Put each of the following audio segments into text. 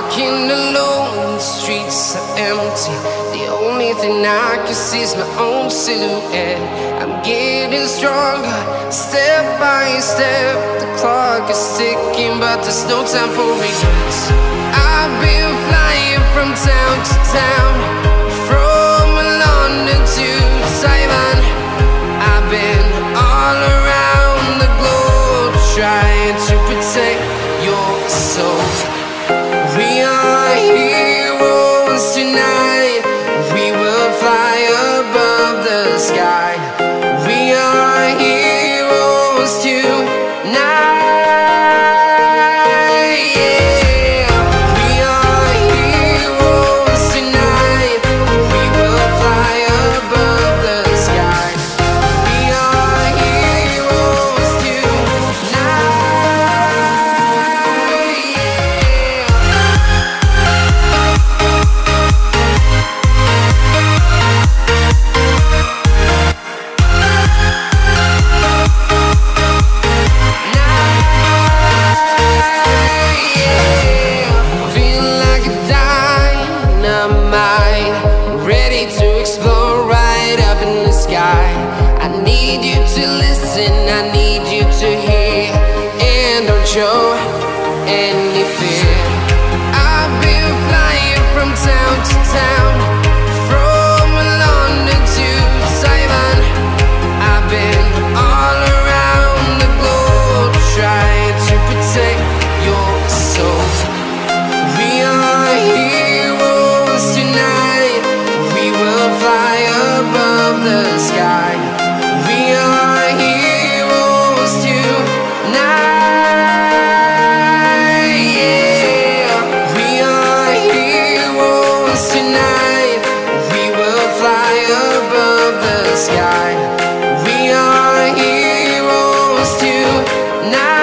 walking alone, the streets are empty. The only thing I can see is my own silhouette. I'm getting stronger, step by step. The clock is ticking, but there's no time for regrets. I've been flying from town to town, from London to Taiwan. I've been all around the globe, trying to protect your soul. We are heroes tonight. We will fly above the sky. We are heroes tonight. Yeah. We are heroes tonight. We will fly above the sky. We are heroes tonight. Ready to explore right up in the sky. I need you to listen, I need you to hear, and don't show any fear. I've been flying from town to town, from London to Taiwan. I've been all around the globe, trying to protect your soul. We are heroes tonight. We will fly above the sky. We are heroes tonight. Yeah. We are heroes tonight. We will fly above the sky. We are heroes tonight.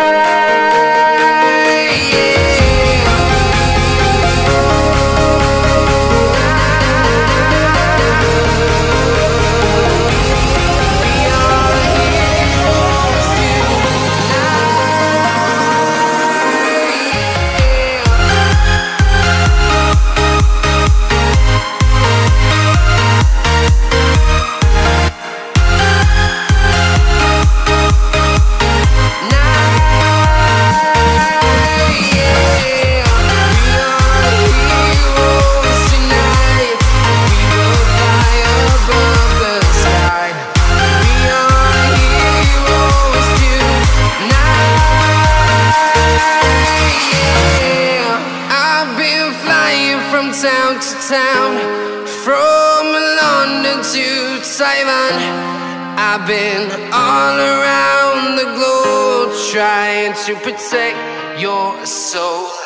Town to town, from London to Taiwan. I've been all around the globe, trying to protect your soul.